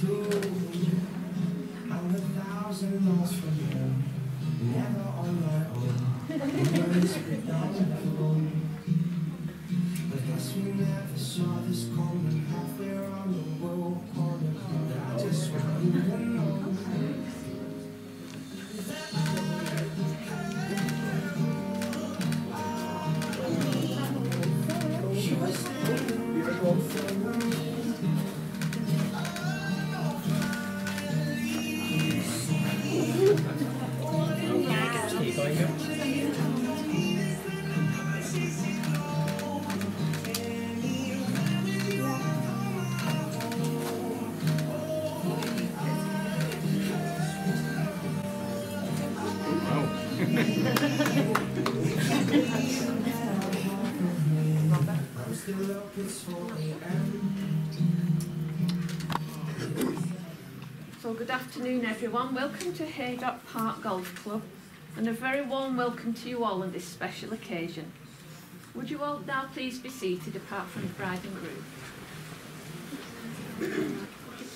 do. I'm 1,000 miles from you, never on my own. Words without but guess we never saw this coming. Halfway around the world corner, but I just want you to know. You were standing for me. So good afternoon everyone, welcome to Haydock Park Golf Club and a very warm welcome to you all on this special occasion. Would you all now please be seated apart from the bride and groom?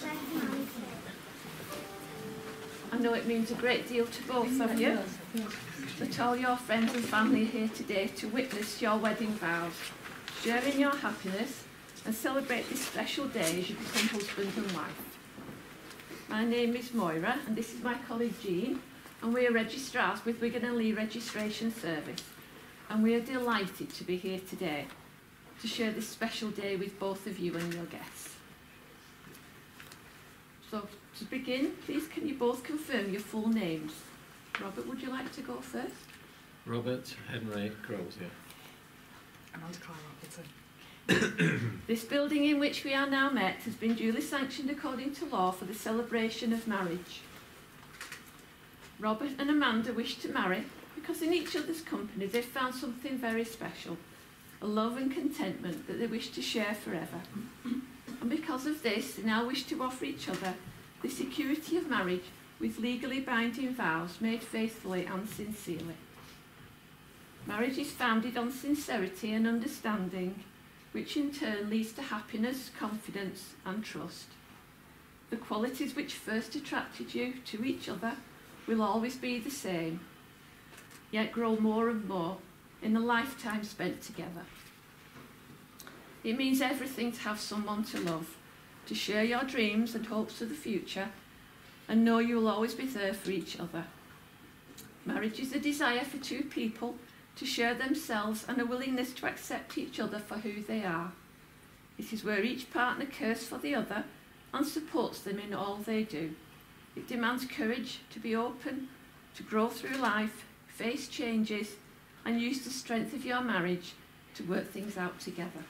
I know it means a great deal to both of you that all your friends and family are here today to witness your wedding vows, share in your happiness and celebrate this special day as you become husband and wife. My name is Moira and this is my colleague Jean and we are registrars with Wigan & Lee Registration Service and we are delighted to be here today to share this special day with both of you and your guests. So to begin, please can you both confirm your full names? Robert, would you like to go first? Robert Henry Crozier. Amanda Claire Robertson. This building in which we are now met has been duly sanctioned according to law for the celebration of marriage. Robert and Amanda wish to marry because in each other's company they've found something very special, a love and contentment that they wish to share forever. And because of this, they now wish to offer each other the security of marriage with legally binding vows made faithfully and sincerely. Marriage is founded on sincerity and understanding, which in turn leads to happiness, confidence and trust. The qualities which first attracted you to each other will always be the same, yet grow more and more in the lifetime spent together. It means everything to have someone to love, to share your dreams and hopes for the future, and know you will always be there for each other. Marriage is a desire for two people to share themselves and a willingness to accept each other for who they are. It is where each partner cares for the other and supports them in all they do. It demands courage to be open, to grow through life, face changes, and use the strength of your marriage to work things out together.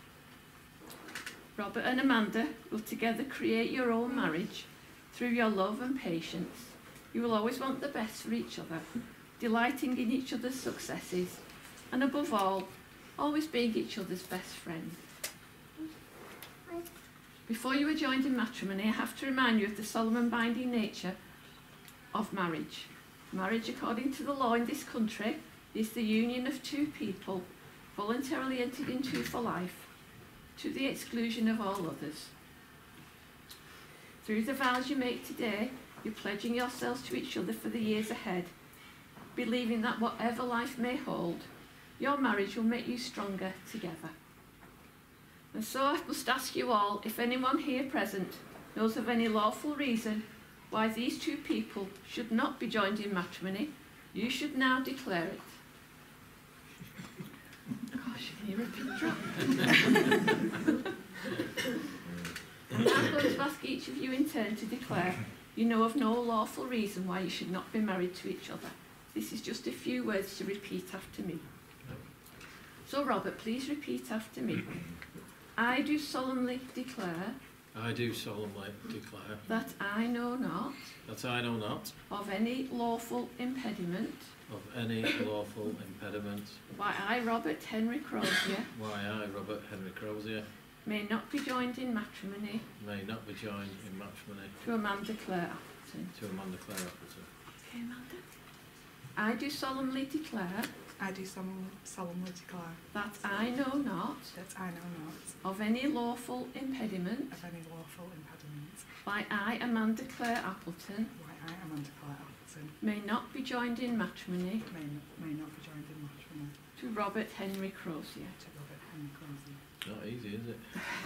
Robert and Amanda will together create your own marriage through your love and patience. You will always want the best for each other, delighting in each other's successes, and above all, always being each other's best friend. Before you are joined in matrimony, I have to remind you of the solemn and binding nature of marriage. Marriage, according to the law in this country, is the union of two people voluntarily entered into for life, to the exclusion of all others. Through the vows you make today, you're pledging yourselves to each other for the years ahead, believing that whatever life may hold, your marriage will make you stronger together. And so I must ask you all if anyone here present knows of any lawful reason why these two people should not be joined in matrimony, you should now declare it. Gosh, you can hear a pin drop. I'm now going to ask each of you in turn to declare you know of no lawful reason why you should not be married to each other. This is just a few words to repeat after me. So Robert, please repeat after me. I do solemnly declare. I do solemnly declare. That I know not. That I know not. Of any lawful impediment. Of any lawful impediment. Why I, Robert Henry Crozier. Why I, Robert Henry Crozier. May not be joined in matrimony. May not be joined in matrimony. To Amanda Claire Appleton. To Amanda Claire Appleton. Okay, Amanda. I do solemnly declare. I do solemnly declare that I know not that I know not of any lawful impediment of any lawful impediment why I, Amanda Clare Appleton, why I, Amanda Clare Appleton, may not be joined in matrimony may not be joined in matrimony to Robert Henry Crozier. to Robert Henry Crozier. Not easy, is it?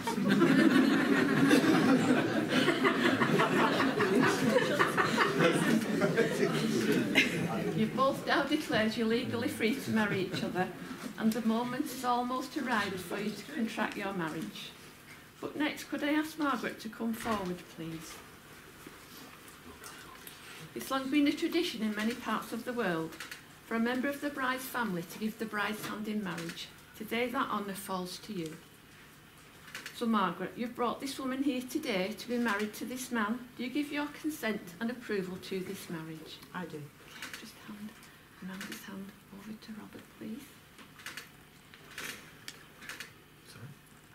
You've both now declared you're legally free to marry each other, and the moment has almost arrived for you to contract your marriage. But next, could I ask Margaret to come forward, please? It's long been a tradition in many parts of the world for a member of the bride's family to give the bride's hand in marriage. Today that honour falls to you. So Margaret, you've brought this woman here today to be married to this man. Do you give your consent and approval to this marriage? I do. Okay, just hand Amanda's hand over to Robert, please. Sorry.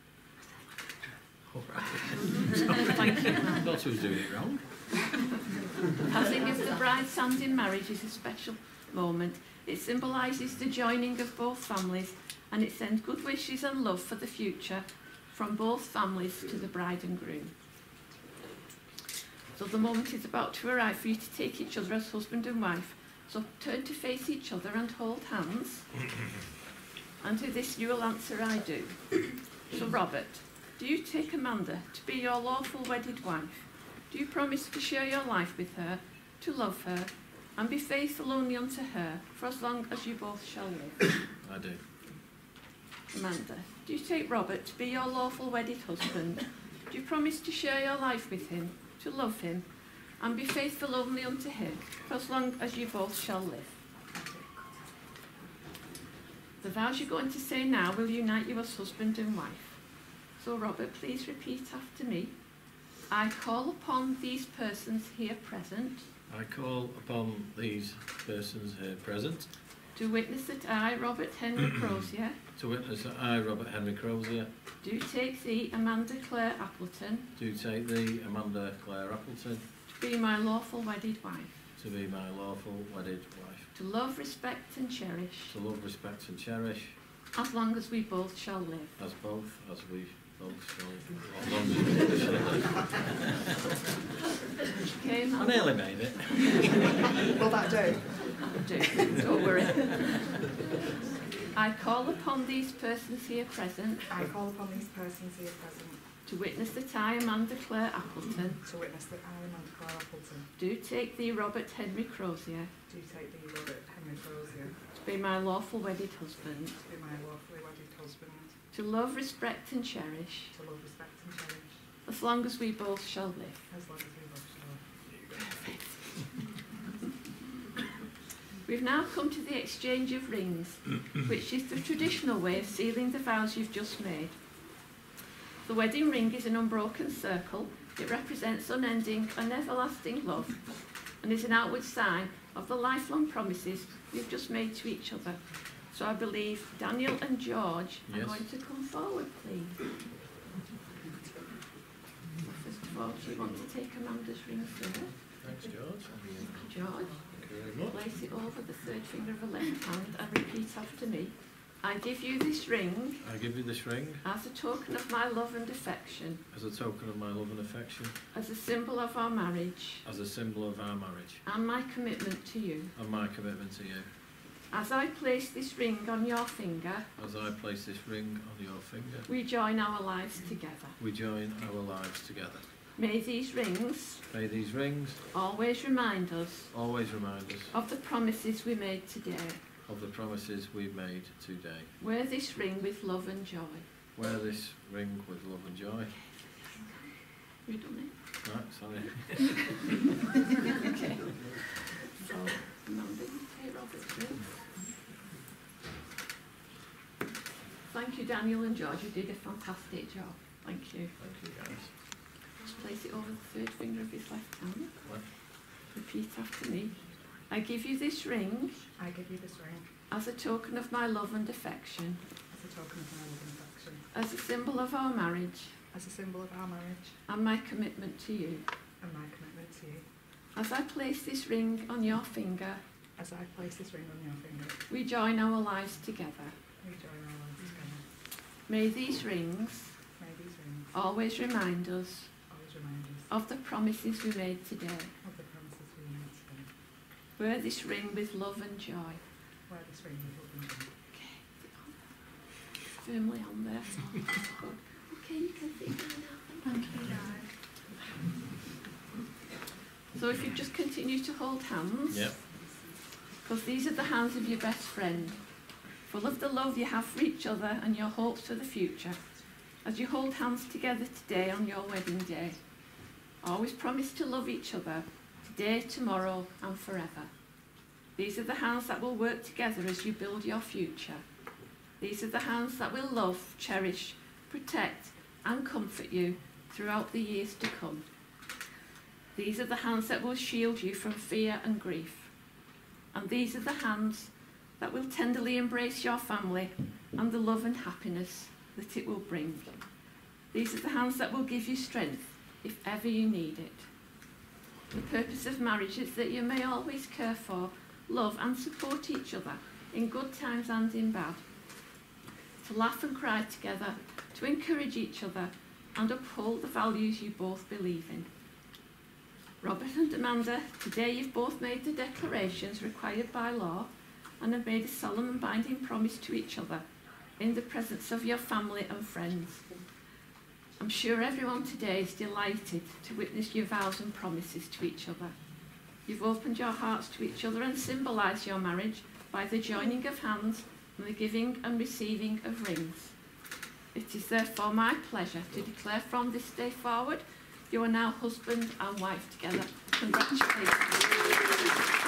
All right. Thank you, I Amanda. thought she was doing it wrong. The passing of the bride's hand in marriage is a special moment. It symbolises the joining of both families, and it sends good wishes and love for the future from both families to the bride and groom. So the moment is about to arrive for you to take each other as husband and wife. So turn to face each other and hold hands. And to this you will answer, I do. So Robert, do you take Amanda to be your lawful wedded wife? Do you promise to share your life with her, to love her, and be faithful only unto her for as long as you both shall live? I do. Amanda, do you take Robert to be your lawful wedded husband? Do you promise to share your life with him, to love him, and be faithful only unto him for as long as you both shall live? The vows you're going to say now will unite you as husband and wife. So Robert, please repeat after me. I call upon these persons here present I call upon these persons here present to witness that I, Robert Henry Crozier, to witness that I, Robert Henry Crozier, do take thee, Amanda Clare Appleton, do take thee, Amanda Clare Appleton, to be my lawful wedded wife, to be my lawful wedded wife, to love, respect and cherish, to love, respect and cherish, as long as we both shall live. as we both shall, as long as we both shall live. Okay, I Amanda? nearly made it. Will that do? Don't worry. I call upon these persons here present I call upon these persons here present to witness that I, Amanda Clare Appleton, to witness that I, Amanda Clare Appleton, do take thee, Robert Henry Crozier, do take thee, Robert Henry Crozier, to be my lawful wedded husband, to be my lawfully wedded husband, to love, respect and cherish, to love, respect and cherish, as long as we both shall live. as long as we both shall live. We've now come to the exchange of rings, which is the traditional way of sealing the vows you've just made. The wedding ring is an unbroken circle. It represents unending and everlasting love and is an outward sign of the lifelong promises you've just made to each other. So I believe Daniel and George are Yes. going to come forward, please. First of all, do you want to take Amanda's ring first? Thanks, George. George, Thank you very much. place it over the third finger of the left hand and repeat after me. I give you this ring I give you this ring as a token of my love and affection, as a token of my love and affection, as a symbol of our marriage as a symbol of our marriage, and my commitment to you. and my commitment to you. As I place this ring on your finger, As I place this ring on your finger, we join our lives together. we join our lives together. May these rings May these rings always remind us always remind us of the promises we made today. of the promises we've made today. Wear this ring with love and joy. Wear this ring with love and joy. You done it? Right, sorry. Okay. So, Amanda, you take Robert's ring. Thank you, Daniel and George. You did a fantastic job. Thank you. Thank you, guys. Just place it over the third finger of his left hand. Right. Repeat after me. I give you this ring I give you this ring as a token of my love and affection, as a token of my love and affection, as a symbol of our marriage as a symbol of our marriage and my commitment to you. and my commitment to you. As I place this ring on your finger, As I place this ring on your finger, we join our lives together. we join our lives together. May these rings May these rings always remind us always remind us of the promises we made today. of the promises we made today. Wear this ring with love and joy. Wear this ring with love and joy. Firmly on there. Okay, you can see it now. Thank you. So if you just continue to hold hands, Yep. because these are the hands of your best friend, full of the love you have for each other and your hopes for the future. As you hold hands together today on your wedding day, always promise to love each other today, tomorrow and forever. These are the hands that will work together as you build your future. These are the hands that will love, cherish, protect and comfort you throughout the years to come. These are the hands that will shield you from fear and grief. And these are the hands that will tenderly embrace your family and the love and happiness that it will bring. These are the hands that will give you strength if ever you need it. The purpose of marriage is that you may always care for, love and support each other in good times and in bad. To laugh and cry together, to encourage each other and uphold the values you both believe in. Robert and Amanda, today you've both made the declarations required by law and have made a solemn and binding promise to each other in the presence of your family and friends. I'm sure everyone today is delighted to witness your vows and promises to each other. You've opened your hearts to each other and symbolised your marriage by the joining of hands and the giving and receiving of rings. It is therefore my pleasure to declare from this day forward, you are now husband and wife together. Congratulations.